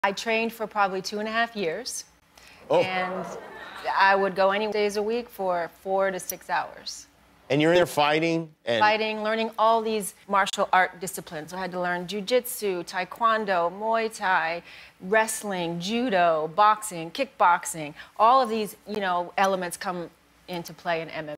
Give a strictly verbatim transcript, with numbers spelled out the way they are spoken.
I trained for probably two and a half years. Oh. And I would go any days a week for four to six hours. And you're in there fighting? And... Fighting, learning all these martial art disciplines. I had to learn jiu-jitsu, taekwondo, Muay Thai, wrestling, judo, boxing, kickboxing. All of these, you know, elements come into play in M M A.